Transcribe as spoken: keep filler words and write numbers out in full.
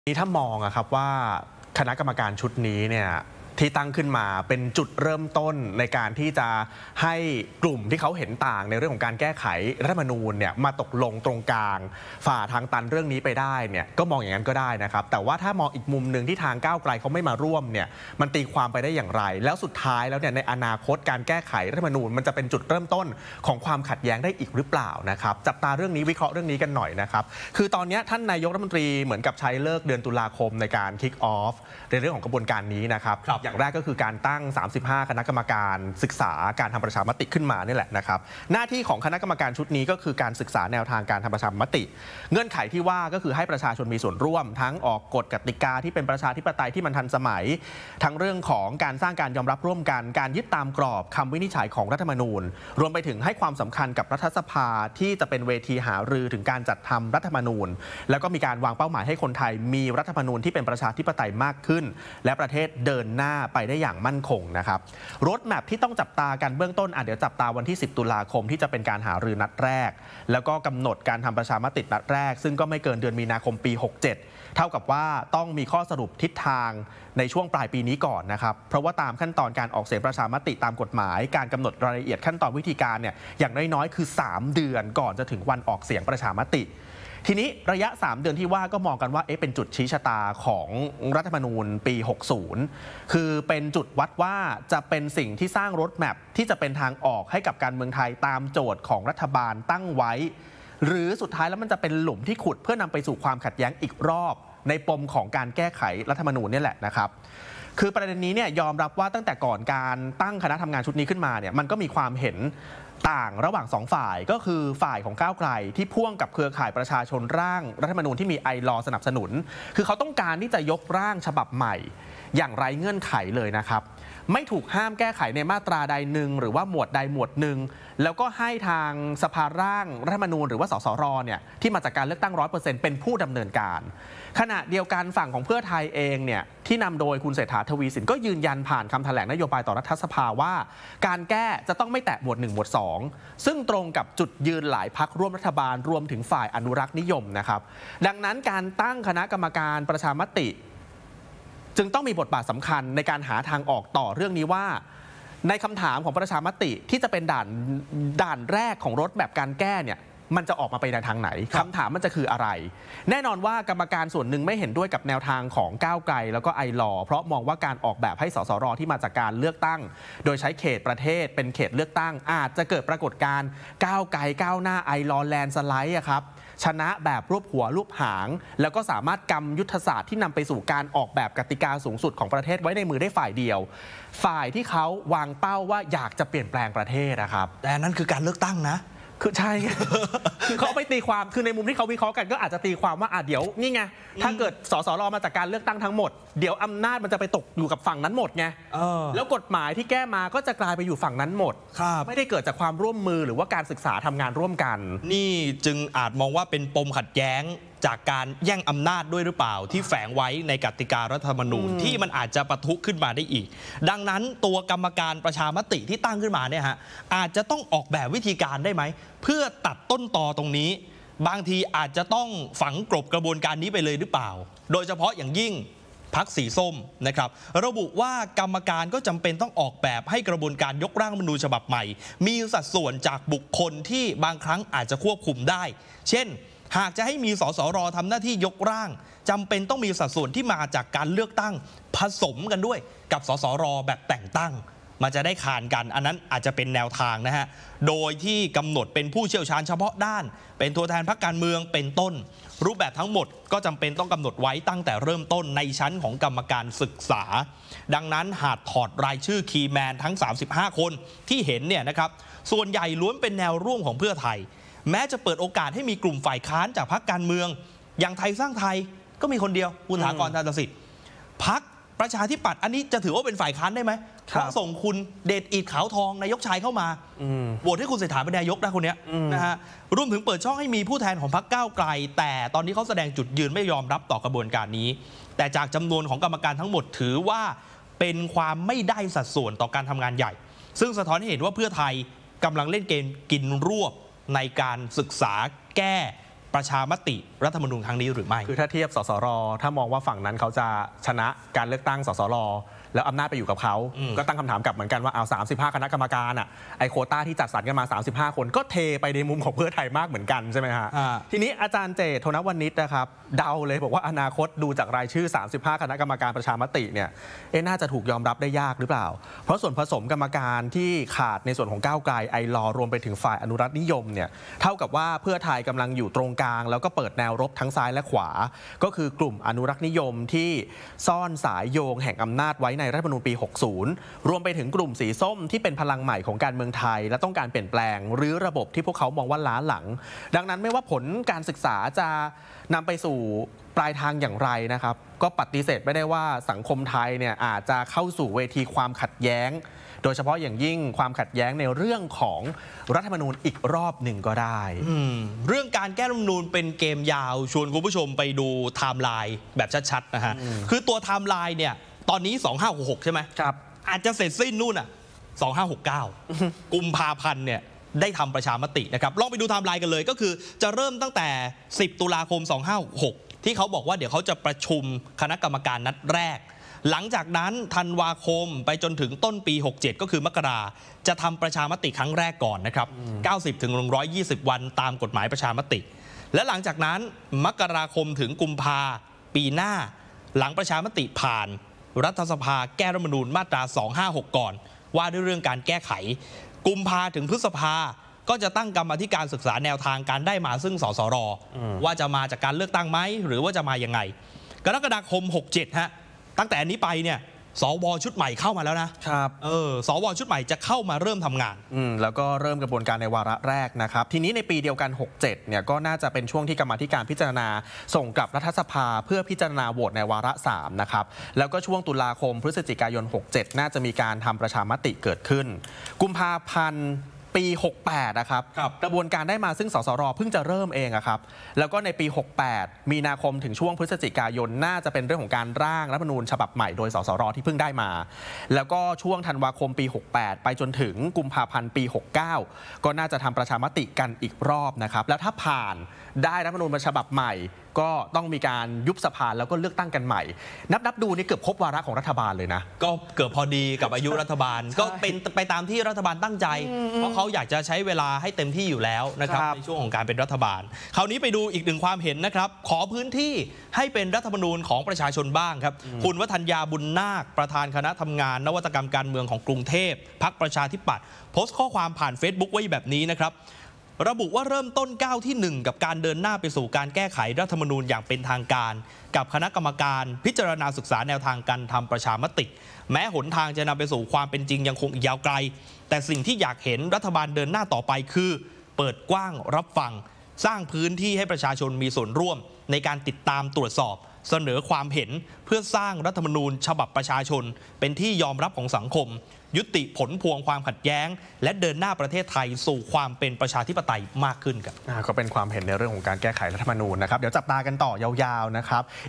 นี่ถ้ามองอะครับว่าคณะกรรมการชุดนี้เนี่ยที่ตั้งขึ้นมาเป็นจุดเริ่มต้นในการที่จะให้กลุ่มที่เขาเห็นต่างในเรื่องของการแก้ไขรัฐธรรมนูญเนี่ยมาตกลงตรงกลางฝ่าทางตันเรื่องนี้ไปได้เนี่ยก็มองอย่างนั้นก็ได้นะครับแต่ว่าถ้ามองอีกมุมหนึ่งที่ทางก้าวไกลเขาไม่มาร่วมเนี่ยมันตีความไปได้อย่างไรแล้วสุดท้ายแล้วเนี่ยในอนาคตการแก้ไขรัฐธรรมนูญมันจะเป็นจุดเริ่มต้นของความขัดแย้งได้อีกหรือเปล่านะครับจับตาเรื่องนี้วิเคราะห์เรื่องนี้กันหน่อยนะครับคือตอนนี้ท่านนายกรัฐมนตรีเหมือนกับใช้เลิกเดือนตุลาคมในการ kick off ในเรื่องของกระบวนการนี้นะครับอย่างแรกก็คือการตั้งสามสิบห้าคณะกรรมการศึกษาการทำประชามติขึ้นมานี่แหละนะครับหน้าที่ของคณะกรรมการชุดนี้ก็คือการศึกษาแนวทางการทำประชามติเงื่อนไขที่ว่าก็คือให้ประชาชนมีส่วนร่วมทั้งออกกฎกติกาที่เป็นประชาธิปไตยที่มันทันสมัยทั้งเรื่องของการสร้างการยอมรับร่วมกันการยึดตามกรอบคำวินิจฉัยของรัฐธรรมนูญรวมไปถึงให้ความสำคัญกับรัฐสภาที่จะเป็นเวทีหารือถึงการจัดทำรัฐธรรมนูญแล้วก็มีการวางเป้าหมายให้คนไทยมีรัฐธรรมนูญที่เป็นประชาธิปไตยมากขึ้นและประเทศเดินหน้าไปได้อย่างมั่นคงนะครับรถแมพที่ต้องจับตากันเบื้องต้นอ่ะเดี๋ยวจับตาวันที่สิบตุลาคมที่จะเป็นการหารือนัดแรกแล้วก็กำหนดการทำประชามตินัดแรกซึ่งก็ไม่เกินเดือนมีนาคมปีหกเจ็ดเท่ากับว่าต้องมีข้อสรุปทิศทางในช่วงปลายปีนี้ก่อนนะครับเพราะว่าตามขั้นตอนการออกเสียงประชามติตามกฎหมายการกำหนดรายละเอียดขั้นตอนวิธีการเนี่ยอย่างน้อยๆคือสามเดือนก่อนจะถึงวันออกเสียงประชามติทีนี้ระยะสามเดือนที่ว่าก็มองกันว่าเอ๊ะเป็นจุดชี้ชะตาของรัฐธรรมนูญปีหกสิบคือเป็นจุดวัดว่าจะเป็นสิ่งที่สร้างรถแมพที่จะเป็นทางออกให้กับการเมืองไทยตามโจทย์ของรัฐบาลตั้งไว้หรือสุดท้ายแล้วมันจะเป็นหลุมที่ขุดเพื่อนำไปสู่ความขัดแย้งอีกรอบในปมของการแก้ไขรัฐธรรมนูญนี่แหละนะครับคือประเด็นนี้เนี่ยยอมรับว่าตั้งแต่ก่อนการตั้งคณะทำงานชุดนี้ขึ้นมาเนี่ยมันก็มีความเห็นต่างระหว่างสองฝ่ายก็คือฝ่ายของก้าวไกลที่พ่วงกับเครือข่ายประชาชนร่างรัฐธรรมนูญที่มีไอลอสนับสนุนคือเขาต้องการที่จะยกร่างฉบับใหม่อย่างไร้เงื่อนไขเลยนะครับไม่ถูกห้ามแก้ไขในมาตราใดหนึ่งหรือว่าหมวดใดหมวดหนึ่งแล้วก็ให้ทางสภาร่างรัฐธรรมนูญหรือว่าสสรเนี่ยที่มาจากการเลือกตั้ง ร้อยเปอร์เซ็นต์ เป็นผู้ดำเนินการขณะเดียวกันฝั่งของเพื่อไทยเองเนี่ยที่นำโดยคุณเศรษฐาทวีสินก็ยืนยันผ่านคำแถลงนโยบายต่อรัฐสภาว่าการแก้จะต้องไม่แตะหมวดหนึ่งหมวดสองซึ่งตรงกับจุดยืนหลายพรรคร่วมรัฐบาลรวมถึงฝ่ายอนุรักษ์นิยมนะครับดังนั้นการตั้งคณะกรรมการประชามติจึงต้องมีบทบาทสำคัญในการหาทางออกต่อเรื่องนี้ว่าในคำถามของประชามติที่จะเป็นด่านด่านแรกของรถแบบการแก้เนี่ยมันจะออกมาไปในทางไหนคำถามมันจะคืออะไรแน่นอนว่ากรรมการส่วนหนึ่งไม่เห็นด้วยกับแนวทางของก้าวไกลแล้วก็ไอลอเพราะมองว่าการออกแบบให้สสรที่มาจากการเลือกตั้งโดยใช้เขตประเทศเป็นเขตเลือกตั้งอาจจะเกิดปรากฏการณ์ก้าวไกลก้าวหน้าไอลอแลนด์สไลด์อะครับชนะแบบรวบหัวรูปหางแล้วก็สามารถกำยุทธศาสตร์ที่นำไปสู่การออกแบบกติกาสูงสุดของประเทศไว้ในมือได้ฝ่ายเดียวฝ่ายที่เขาวางเป้าว่าอยากจะเปลี่ยนแปลงประเทศนะครับแต่นั่นคือการเลือกตั้งนะคือใช่ คือเขาไปตีความคือในมุมที่เขาวิเคราะห์กันก็อาจจะตีความว่าอ่ะเดี๋ยวนี่ไงถ้าเกิดสสรมาจากการเลือกตั้งทั้งหมดเดี๋ยวอำนาจมันจะไปตกอยู่กับฝั่งนั้นหมดไงแล้วกฎหมายที่แก้มาก็จะกลายไปอยู่ฝั่งนั้นหมดไม่ได้เกิดจากความร่วมมือหรือว่าการศึกษาทำงานร่วมกันนี่จึงอาจมองว่าเป็นปมขัดแย้งจากการแย่งอำนาจด้วยหรือเปล่าที่แฝงไว้ในกติการัฐธรรมนูญที่มันอาจจะปะทุขึ้นมาได้อีกดังนั้นตัวกรรมการประชามติที่ตั้งขึ้นมาเนี่ยฮะอาจจะต้องออกแบบวิธีการได้ไหมเพื่อตัดต้นตอตรงนี้บางทีอาจจะต้องฝังกลบกระบวนการนี้ไปเลยหรือเปล่าโดยเฉพาะอย่างยิ่งพรรคสีส้มนะครับระบุว่ากรรมการก็จำเป็นต้องออกแบบให้กระบวนการยกร่างรัฐธรรมนูญฉบับใหม่มีสัดส่วนจากบุคคลที่บางครั้งอาจจะควบคุมได้เช่นหากจะให้มีสสรทำหน้าที่ยกร่างจำเป็นต้องมีสัดส่วนที่มาจากการเลือกตั้งผสมกันด้วยกับสสรแบบแต่งตั้งมันจะได้ขานกันอันนั้นอาจจะเป็นแนวทางนะฮะโดยที่กำหนดเป็นผู้เชี่ยวชาญเฉพาะด้านเป็นตัวแทนพรรคการเมืองเป็นต้นรูปแบบทั้งหมดก็จำเป็นต้องกำหนดไว้ตั้งแต่เริ่มต้นในชั้นของกรรมการศึกษาดังนั้นหากถอดรายชื่อคีย์แมนทั้งสามสิบห้าคนที่เห็นเนี่ยนะครับส่วนใหญ่ล้วนเป็นแนวร่วมของเพื่อไทยแม้จะเปิดโอกาสให้มีกลุ่มฝ่ายค้านจากพรรคการเมืองอย่างไทยสร้างไทยก็มีคนเดียวคุณถากร ธนสิทธิ์พรรคประชาธิปัตย์อันนี้จะถือว่าเป็นฝ่ายค้านได้ไหมเพราะส่งคุณเดชอิฐขาวทองนายกชายเข้ามาโหวตให้คุณเศรษฐาเป็นนายกนะคนนี้นะฮะรวมถึงเปิดช่องให้มีผู้แทนของพรรคก้าวไกลแต่ตอนนี้เขาแสดงจุดยืนไม่ยอมรับต่อกระบวนการนี้แต่จากจำนวนของกรรมการทั้งหมดถือว่าเป็นความไม่ได้สัดส่วนต่อการทำงานใหญ่ซึ่งสะท้อนให้เห็นว่าเพื่อไทยกำลังเล่นเกมกินรวบในการศึกษาแก้ประชามติรัฐธรรมนูญครั้งนี้หรือไม่คือถ้าเทียบสสรถ้ามองว่าฝั่งนั้นเขาจะชนะการเลือกตั้งสสรแล้วอำนาจไปอยู่กับเขาก็ตั้งคำถามกลับเหมือนกันว่าเอาสามสิบห้าคณะกรรมการอ่ะไอโควต้าที่จัดสรรกันมาสามสิบห้าคนก็เทไปในมุมของเพื่อไทยมากเหมือนกันใช่ไหมฮะทีนี้อาจารย์เจตโทนวณิชนะครับเดาเลยบอกว่าอนาคตดูจากรายชื่อสามสิบห้าคณะกรรมการประชามติเนี่ยเอ๊ะน่าจะถูกยอมรับได้ยากหรือเปล่าเพราะส่วนผสมกรรมการที่ขาดในส่วนของก้าวไกลไอลอรวมไปถึงฝ่ายอนุรักษ์นิยมเนี่ยเท่ากับว่าเพื่อไทยกำลังอยู่ตรงกลางแล้วก็เปิดแนวรบทั้งซ้ายและขวาก็คือกลุ่มอนุรักษ์นิยมที่ซ่อนสายโยงแห่งอำนาจไว้ในรัฐธรรมนูญปีหกสิบรวมไปถึงกลุ่มสีส้มที่เป็นพลังใหม่ของการเมืองไทยและต้องการเปลี่ยนแปลงหรือระบบที่พวกเขามองว่าล้าหลังดังนั้นไม่ว่าผลการศึกษาจะนำไปสู่ปลายทางอย่างไรนะครับก็ปฏิเสธไม่ได้ว่าสังคมไทยเนี่ยอาจจะเข้าสู่เวทีความขัดแย้งโดยเฉพาะอย่างยิ่งความขัดแย้งในเรื่องของรัฐธรรมนูญอีกรอบหนึ่งก็ได้เรื่องการแก้รัฐธรรมนูญเป็นเกมยาวชวนคุณผู้ชมไปดูไทม์ไลน์แบบชัดๆนะฮะคือตัวไทม์ไลน์เนี่ยตอนนี้สองห้าหกหกใช่ไหมครับอาจจะเสร็จสิ้นนู่นอ่ะสองห้าหกเก้ากุมภาพันธ์เนี่ยได้ทำประชามตินะครับลองไปดูไทม์ไลน์กันเลยก็คือจะเริ่มตั้งแต่สิบตุลาคมสองห้าหกหกที่เขาบอกว่าเดี๋ยวเขาจะประชุมคณะกรรมการนัดแรกหลังจากนั้นธันวาคมไปจนถึงต้นปีหกเจ็ดก็คือมกราจะทำประชามติครั้งแรกก่อนนะครับเก้าสิบถึงหนึ่งร้อยยี่สิบวันตามกฎหมายประชามติและหลังจากนั้นมกราคมถึงกุมภาปีหน้าหลังประชามติผ่านรัฐสภาแก้รัฐธรรมนูญมาตราสองห้าหกก่อนว่าด้วยเรื่องการแก้ไขกุมภาถึงพฤษภาก็จะตั้งกรรมาธิการศึกษาแนวทางการได้มาซึ่งสสรว่าจะมาจากการเลือกตั้งไหมหรือว่าจะมายังไงกรกฎาคมหกเจ็ดฮะตั้งแต่นี้ไปเนี่ยสวชุดใหม่เข้ามาแล้วนะครับเออสวชุดใหม่จะเข้ามาเริ่มทำงานอืมแล้วก็เริ่มกระบวนการในวาระแรกนะครับทีนี้ในปีเดียวกันหกเจ็ดเนี่ยก็น่าจะเป็นช่วงที่กรรมาธิการพิจารณาส่งกลับรัฐสภาเพื่อพิจารณาโหวตในวาระสามนะครับแล้วก็ช่วงตุลาคมพฤศจิกายนหกเจ็ดน่าจะมีการทำประชามติเกิดขึ้นกุมภาพันธ์ปีหกแปดนะครับกระบวนการได้มาซึ่งสสรเพิ่งจะเริ่มเองอะครับแล้วก็ในปีหกแปดมีนาคมถึงช่วงพฤศจิกายนน่าจะเป็นเรื่องของการร่างรัฐธรรมนูญฉบับใหม่โดยสสรที่เพิ่งได้มาแล้วก็ช่วงธันวาคมปีหกแปดไปจนถึงกุมภาพันธ์ปีหกเก้าก็น่าจะทำประชามติกันอีกรอบนะครับแล้วถ้าผ่านได้รัฐธรรมนูญฉบับใหม่ก็ต้องมีการยุบสภาแล้วก็เลือกตั้งกันใหม่นับนับดูนี่เกือบครบวาระของรัฐบาลเลยนะก็เกือบพอดีกับอายุรัฐบาลก็เป็นไปตามที่รัฐบาลตั้งใจเพราะเขาอยากจะใช้เวลาให้เต็มที่อยู่แล้วนะครับในช่วงของการเป็นรัฐบาลคราวนี้ไปดูอีกหนึ่งความเห็นนะครับขอพื้นที่ให้เป็นรัฐธรรมนูญของประชาชนบ้างครับคุณวัฒนยาบุญนาคประธานคณะทำงานนวัตกรรมการเมืองของกรุงเทพพรรคประชาธิปัตย์โพสต์ข้อความผ่าน Facebook ไว้แบบนี้นะครับระบุว่าเริ่มต้นก้าวที่หนึ่งกับการเดินหน้าไปสู่การแก้ไขรัฐธรรมนูญอย่างเป็นทางการกับคณะกรรมการพิจารณาศึกษาแนวทางการทำประชามติแม้หนทางจะนำไปสู่ความเป็นจริงยังคงอีกยาวไกลแต่สิ่งที่อยากเห็นรัฐบาลเดินหน้าต่อไปคือเปิดกว้างรับฟังสร้างพื้นที่ให้ประชาชนมีส่วนร่วมในการติดตามตรวจสอบเสนอความเห็นเพื่อสร้างรัฐธรรมนูญฉบับประชาชนเป็นที่ยอมรับของสังคมยุติผลพวงความขัดแย้งและเดินหน้าประเทศไทยสู่ความเป็นประชาธิปไตยมากขึ้นครับก็เป็นความเห็นในเรื่องของการแก้ไขรัฐธรรมนูญนะครับเดี๋ยวจับตากันต่อยาวๆนะครับ